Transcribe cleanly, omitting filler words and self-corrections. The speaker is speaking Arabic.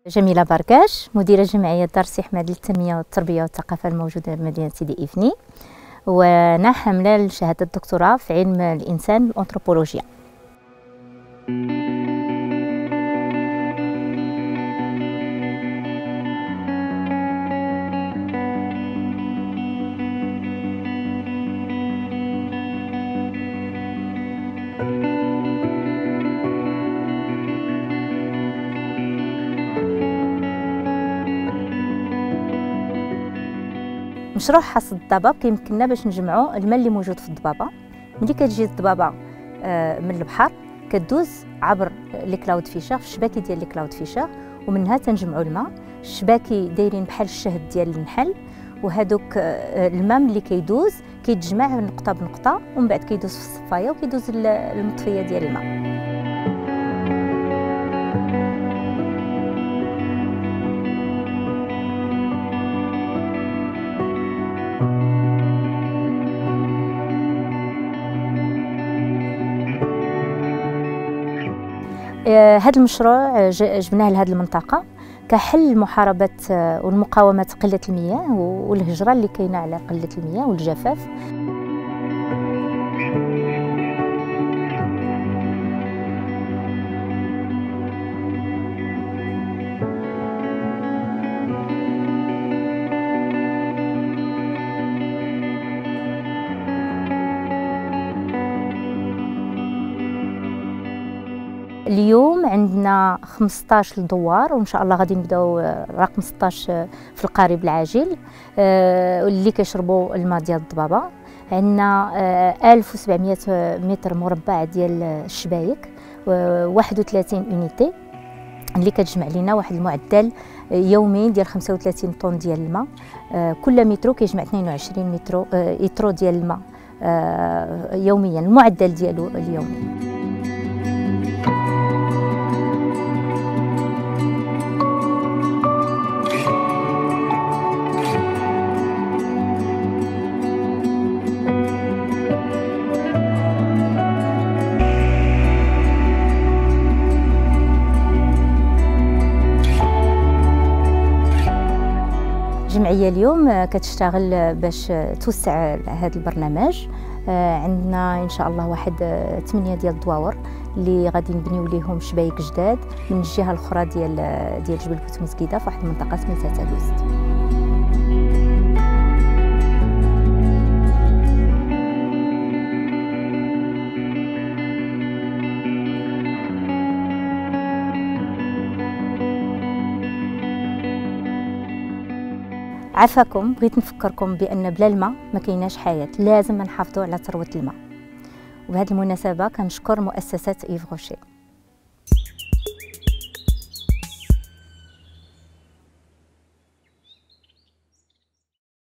جميلة بركاش، مديرة جمعية دار سي حماد للتنمية والتربية والثقافة الموجودة بمدينة سيدي إفني، وأنا حاملة شهادة الدكتوراه في علم الإنسان والأنثروبولوجيا. مشروع حصد الضباب كيمكننا باش نجمعوا الماء اللي موجود في الضبابه. ملي كتجي الضبابه من البحر كدوز عبر لي كلاود فيشر في الشباكي ديال لي كلاود فيشر، ومنها تنجمعوا الماء. الشباكي دايرين بحال الشهد ديال النحل، وهذوك الماء ملي كيدوز كيتجمع نقطه بنقطه، ومن بعد كيدوز في الصفايه وكيدوز المطفيه ديال الماء. هذا المشروع جبناه لهذه المنطقة كحل محاربة والمقاومة قلة المياه والهجرة اللي كاينة على قلة المياه والجفاف. اليوم عندنا 15 دوار، وان شاء الله غادي نبداو رقم 16 في القريب العاجل، اللي كيشربوا الماء ديال الضبابه. عندنا 1700 متر مربع ديال الشبايك، 31 اونيتي اللي كتجمع لنا واحد المعدل يومي ديال 35 طن ديال الماء. كل مترو كيجمع 22 مترو ديال الماء يوميا، المعدل ديالو اليومي. الجمعية اليوم كتشتغل باش توسع هذا البرنامج. عندنا ان شاء الله واحد 8 ديال الدواور اللي غادي نبنيو ليهم شبايك جداد من الجهه الاخرى ديال جبل بوتمزكيده في واحد المنطقه سميتها تالوست. عافاكم، بغيت نفكركم بان بلا الماء ما كايناش حياه، لازم نحافظوا على ثروه الماء. وبهذه المناسبه كنشكر مؤسسه إيف روشي.